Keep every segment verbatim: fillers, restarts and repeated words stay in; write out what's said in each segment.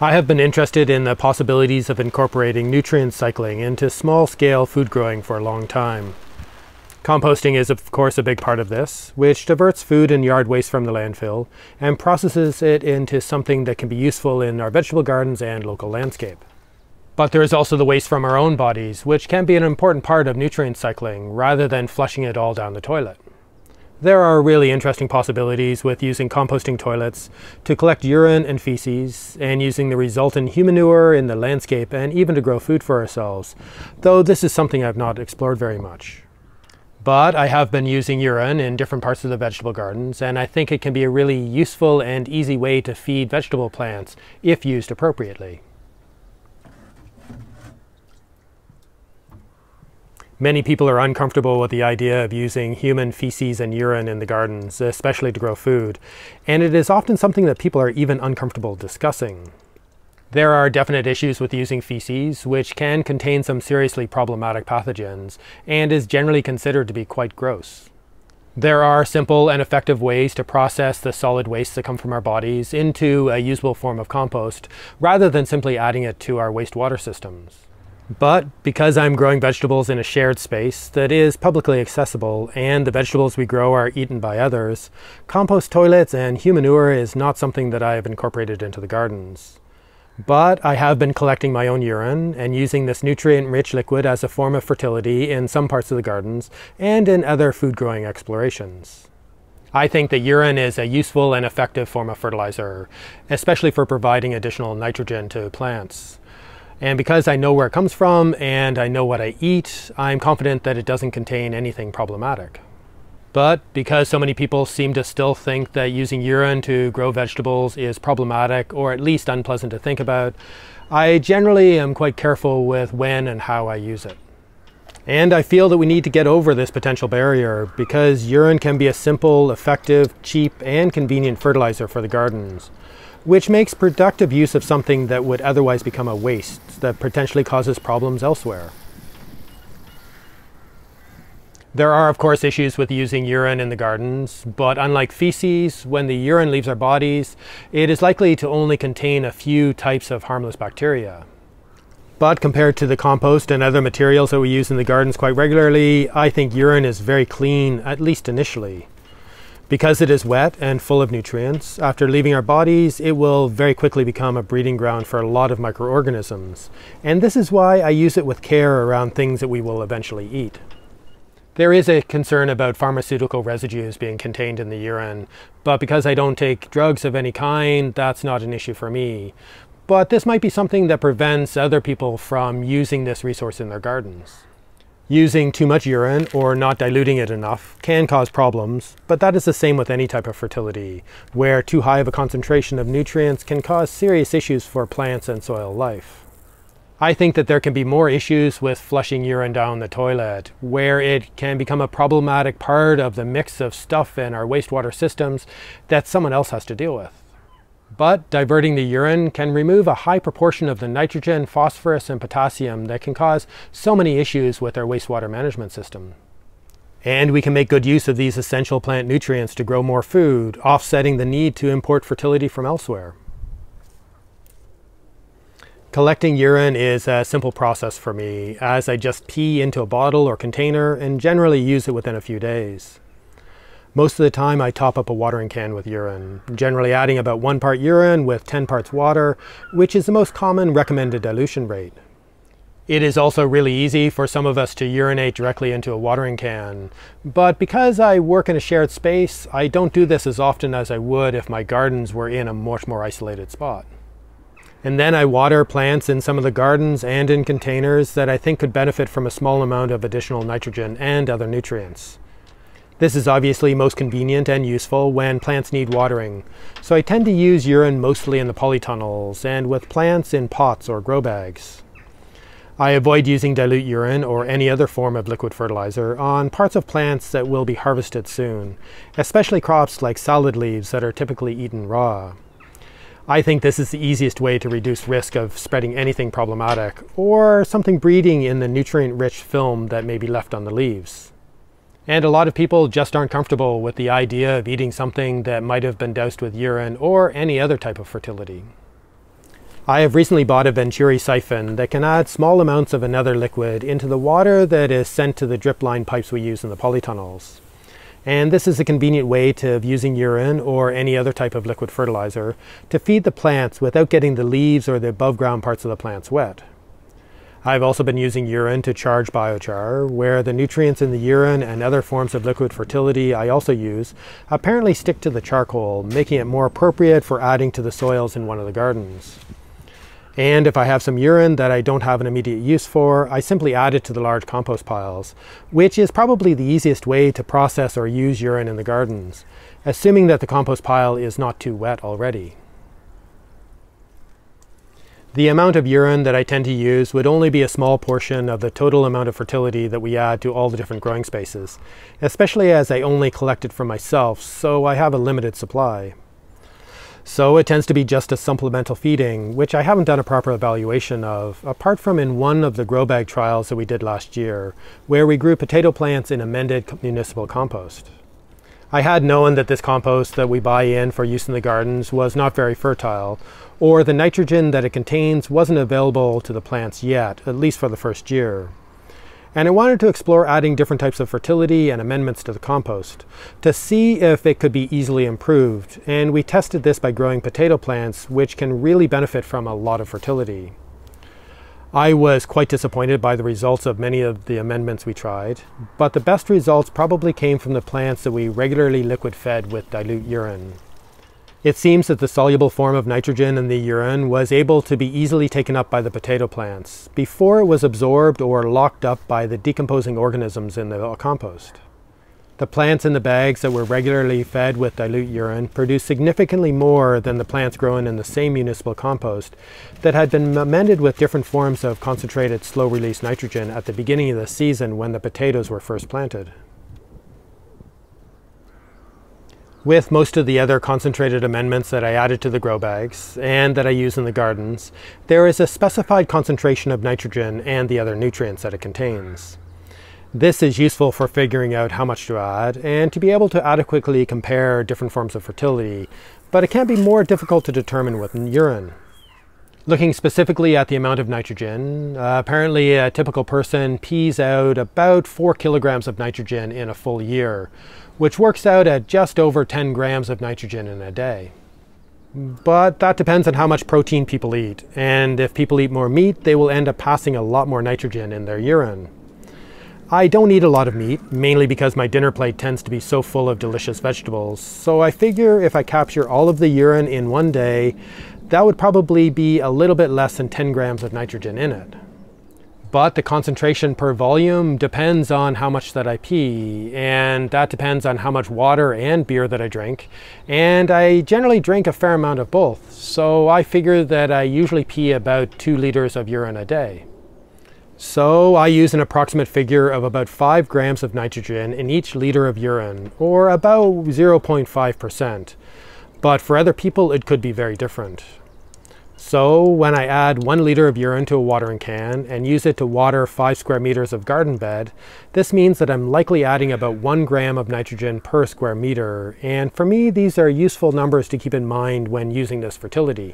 I have been interested in the possibilities of incorporating nutrient cycling into small-scale food growing for a long time. Composting is of course a big part of this, which diverts food and yard waste from the landfill and processes it into something that can be useful in our vegetable gardens and local landscape. But there is also the waste from our own bodies, which can be an important part of nutrient cycling rather than flushing it all down the toilet. There are really interesting possibilities with using composting toilets to collect urine and feces, and using the resultant human manure in the landscape and even to grow food for ourselves, though this is something I've not explored very much. But I have been using urine in different parts of the vegetable gardens, and I think it can be a really useful and easy way to feed vegetable plants if used appropriately. Many people are uncomfortable with the idea of using human feces and urine in the gardens, especially to grow food, and it is often something that people are even uncomfortable discussing. There are definite issues with using feces, which can contain some seriously problematic pathogens, and is generally considered to be quite gross. There are simple and effective ways to process the solid wastes that come from our bodies into a usable form of compost, rather than simply adding it to our wastewater systems. But because I'm growing vegetables in a shared space that is publicly accessible and the vegetables we grow are eaten by others, compost toilets and human manure is not something that I have incorporated into the gardens. But I have been collecting my own urine and using this nutrient-rich liquid as a form of fertility in some parts of the gardens and in other food growing explorations. I think that urine is a useful and effective form of fertilizer, especially for providing additional nitrogen to plants. And because I know where it comes from and I know what I eat, I'm confident that it doesn't contain anything problematic. But because so many people seem to still think that using urine to grow vegetables is problematic or at least unpleasant to think about, I generally am quite careful with when and how I use it. And I feel that we need to get over this potential barrier because urine can be a simple, effective, cheap, and convenient fertilizer for the gardens, which makes productive use of something that would otherwise become a waste that potentially causes problems elsewhere. There are of course issues with using urine in the gardens, but unlike feces, when the urine leaves our bodies, it is likely to only contain a few types of harmless bacteria. But compared to the compost and other materials that we use in the gardens quite regularly, I think urine is very clean, at least initially. Because it is wet and full of nutrients, after leaving our bodies, it will very quickly become a breeding ground for a lot of microorganisms. And this is why I use it with care around things that we will eventually eat. There is a concern about pharmaceutical residues being contained in the urine, but because I don't take drugs of any kind, that's not an issue for me. But this might be something that prevents other people from using this resource in their gardens. Using too much urine or not diluting it enough can cause problems, but that is the same with any type of fertility, where too high of a concentration of nutrients can cause serious issues for plants and soil life. I think that there can be more issues with flushing urine down the toilet, where it can become a problematic part of the mix of stuff in our wastewater systems that someone else has to deal with. But diverting the urine can remove a high proportion of the nitrogen, phosphorus, and potassium that can cause so many issues with our wastewater management system. And we can make good use of these essential plant nutrients to grow more food, offsetting the need to import fertility from elsewhere. Collecting urine is a simple process for me, as I just pee into a bottle or container and generally use it within a few days. Most of the time I top up a watering can with urine, generally adding about one part urine with ten parts water, which is the most common recommended dilution rate. It is also really easy for some of us to urinate directly into a watering can, but because I work in a shared space, I don't do this as often as I would if my gardens were in a much more isolated spot. And then I water plants in some of the gardens and in containers that I think could benefit from a small amount of additional nitrogen and other nutrients. This is obviously most convenient and useful when plants need watering, so I tend to use urine mostly in the polytunnels and with plants in pots or grow bags. I avoid using dilute urine or any other form of liquid fertilizer on parts of plants that will be harvested soon, especially crops like salad leaves that are typically eaten raw. I think this is the easiest way to reduce risk of spreading anything problematic or something breeding in the nutrient-rich film that may be left on the leaves. And a lot of people just aren't comfortable with the idea of eating something that might have been doused with urine or any other type of fertility. I have recently bought a Venturi siphon that can add small amounts of another liquid into the water that is sent to the drip line pipes we use in the polytunnels. And this is a convenient way to of using urine or any other type of liquid fertilizer to feed the plants without getting the leaves or the above ground parts of the plants wet. I've also been using urine to charge biochar, where the nutrients in the urine and other forms of liquid fertility I also use apparently stick to the charcoal, making it more appropriate for adding to the soils in one of the gardens. And if I have some urine that I don't have an immediate use for, I simply add it to the large compost piles, which is probably the easiest way to process or use urine in the gardens, assuming that the compost pile is not too wet already. The amount of urine that I tend to use would only be a small portion of the total amount of fertility that we add to all the different growing spaces, especially as I only collect it from myself, so I have a limited supply. So it tends to be just a supplemental feeding, which I haven't done a proper evaluation of, apart from in one of the grow bag trials that we did last year, where we grew potato plants in amended municipal compost. I had known that this compost that we buy in for use in the gardens was not very fertile, or the nitrogen that it contains wasn't available to the plants yet, at least for the first year. And I wanted to explore adding different types of fertility and amendments to the compost to see if it could be easily improved, and we tested this by growing potato plants, which can really benefit from a lot of fertility. I was quite disappointed by the results of many of the amendments we tried, but the best results probably came from the plants that we regularly liquid fed with dilute urine. It seems that the soluble form of nitrogen in the urine was able to be easily taken up by the potato plants before it was absorbed or locked up by the decomposing organisms in the compost. The plants in the bags that were regularly fed with dilute urine produced significantly more than the plants grown in the same municipal compost that had been amended with different forms of concentrated slow-release nitrogen at the beginning of the season when the potatoes were first planted. With most of the other concentrated amendments that I added to the grow bags and that I use in the gardens, there is a specified concentration of nitrogen and the other nutrients that it contains. This is useful for figuring out how much to add and to be able to adequately compare different forms of fertility, but it can be more difficult to determine with urine. Looking specifically at the amount of nitrogen, uh, apparently a typical person pees out about four kilograms of nitrogen in a full year, which works out at just over ten grams of nitrogen in a day. But that depends on how much protein people eat, and if people eat more meat, they will end up passing a lot more nitrogen in their urine. I don't eat a lot of meat, mainly because my dinner plate tends to be so full of delicious vegetables, so I figure if I capture all of the urine in one day, that would probably be a little bit less than ten grams of nitrogen in it. But the concentration per volume depends on how much that I pee, and that depends on how much water and beer that I drink, and I generally drink a fair amount of both, so I figure that I usually pee about two liters of urine a day. So I use an approximate figure of about five grams of nitrogen in each liter of urine, or about zero point five percent. But for other people, it could be very different. So when I add one liter of urine to a watering can and use it to water five square meters of garden bed, this means that I'm likely adding about one gram of nitrogen per square meter. And for me, these are useful numbers to keep in mind when using this fertility.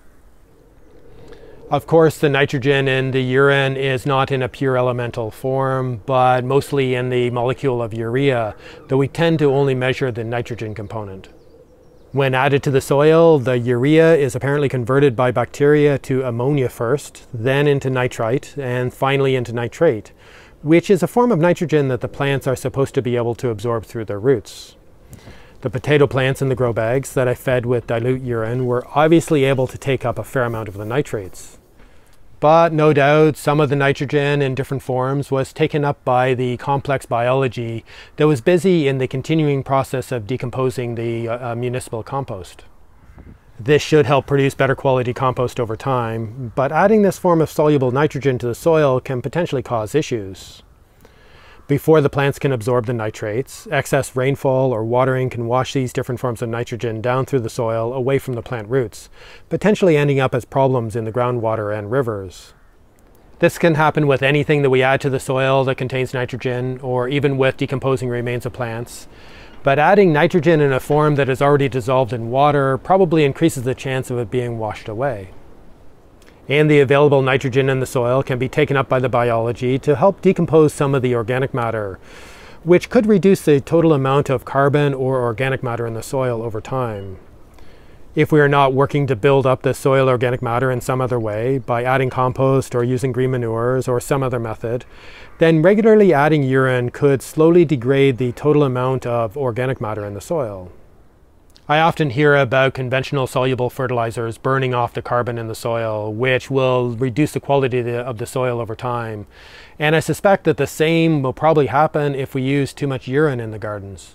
Of course, the nitrogen in the urine is not in a pure elemental form, but mostly in the molecule of urea, though we tend to only measure the nitrogen component. When added to the soil, the urea is apparently converted by bacteria to ammonia first, then into nitrite, and finally into nitrate, which is a form of nitrogen that the plants are supposed to be able to absorb through their roots. The potato plants in the grow bags that I fed with dilute urine were obviously able to take up a fair amount of the nitrates. But no doubt some of the nitrogen in different forms was taken up by the complex biology that was busy in the continuing process of decomposing the uh, municipal compost. This should help produce better quality compost over time, but adding this form of soluble nitrogen to the soil can potentially cause issues. Before the plants can absorb the nitrates, excess rainfall or watering can wash these different forms of nitrogen down through the soil away from the plant roots, potentially ending up as problems in the groundwater and rivers. This can happen with anything that we add to the soil that contains nitrogen, or even with decomposing remains of plants. But adding nitrogen in a form that is already dissolved in water probably increases the chance of it being washed away. And the available nitrogen in the soil can be taken up by the biology to help decompose some of the organic matter, which could reduce the total amount of carbon or organic matter in the soil over time. If we are not working to build up the soil organic matter in some other way, by adding compost or using green manures or some other method, then regularly adding urine could slowly degrade the total amount of organic matter in the soil. I often hear about conventional soluble fertilizers burning off the carbon in the soil, which will reduce the quality of the soil over time. And I suspect that the same will probably happen if we use too much urine in the gardens.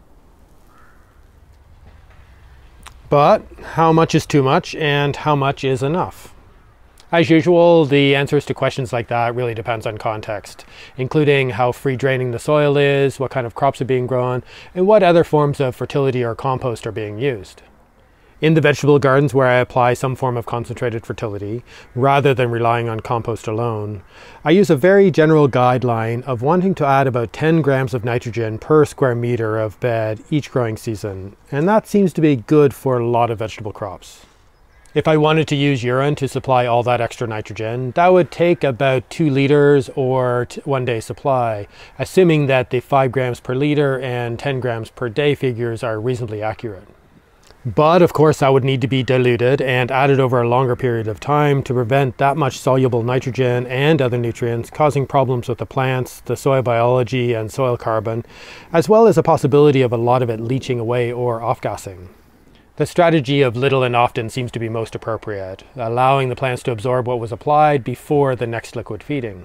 But how much is too much and how much is enough? As usual, the answers to questions like that really depends on context, including how free draining the soil is, what kind of crops are being grown, and what other forms of fertility or compost are being used. In the vegetable gardens where I apply some form of concentrated fertility, rather than relying on compost alone, I use a very general guideline of wanting to add about ten grams of nitrogen per square meter of bed each growing season, and that seems to be good for a lot of vegetable crops. If I wanted to use urine to supply all that extra nitrogen, that would take about two liters or one day supply, assuming that the five grams per liter and ten grams per day figures are reasonably accurate. But of course that would need to be diluted and added over a longer period of time to prevent that much soluble nitrogen and other nutrients causing problems with the plants, the soil biology and soil carbon, as well as a possibility of a lot of it leaching away or off-gassing. The strategy of little and often seems to be most appropriate, allowing the plants to absorb what was applied before the next liquid feeding.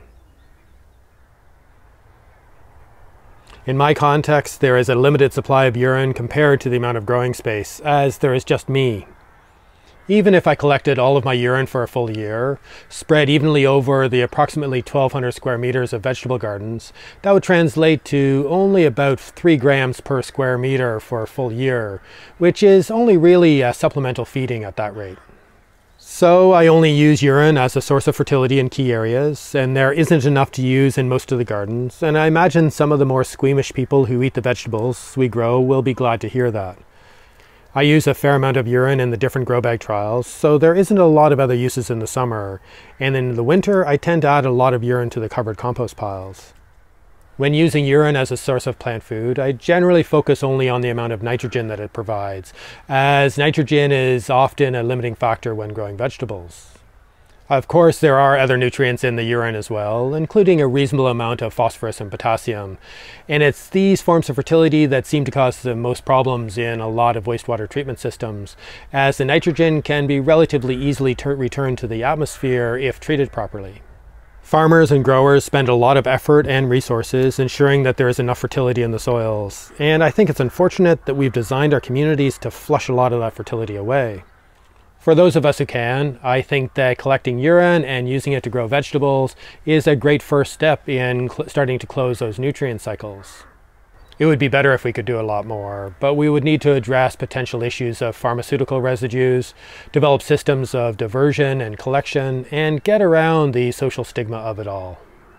In my context, there is a limited supply of urine compared to the amount of growing space, as there is just me. Even if I collected all of my urine for a full year, spread evenly over the approximately twelve hundred square meters of vegetable gardens, that would translate to only about three grams per square meter for a full year, which is only really a supplemental feeding at that rate. So I only use urine as a source of fertility in key areas, and there isn't enough to use in most of the gardens, and I imagine some of the more squeamish people who eat the vegetables we grow will be glad to hear that. I use a fair amount of urine in the different grow bag trials, so there isn't a lot of other uses in the summer, and in the winter I tend to add a lot of urine to the covered compost piles. When using urine as a source of plant food, I generally focus only on the amount of nitrogen that it provides, as nitrogen is often a limiting factor when growing vegetables. Of course, there are other nutrients in the urine as well, including a reasonable amount of phosphorus and potassium. And it's these forms of fertility that seem to cause the most problems in a lot of wastewater treatment systems, as the nitrogen can be relatively easily returned to the atmosphere if treated properly. Farmers and growers spend a lot of effort and resources ensuring that there is enough fertility in the soils, and I think it's unfortunate that we've designed our communities to flush a lot of that fertility away. For those of us who can, I think that collecting urine and using it to grow vegetables is a great first step in starting to close those nutrient cycles. It would be better if we could do a lot more, but we would need to address potential issues of pharmaceutical residues, develop systems of diversion and collection, and get around the social stigma of it all.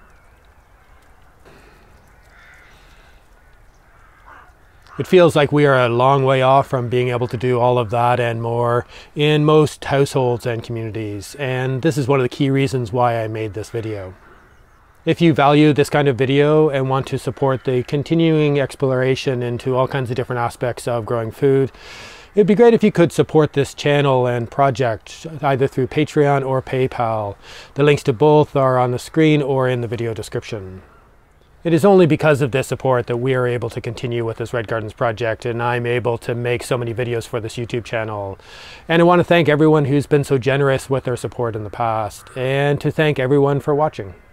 It feels like we are a long way off from being able to do all of that and more in most households and communities, and this is one of the key reasons why I made this video. If you value this kind of video and want to support the continuing exploration into all kinds of different aspects of growing food, it'd be great if you could support this channel and project either through Patreon or PayPal. The links to both are on the screen or in the video description. It is only because of this support that we are able to continue with this Red Gardens project, and I'm able to make so many videos for this YouTube channel. And I want to thank everyone who's been so generous with their support in the past, and to thank everyone for watching.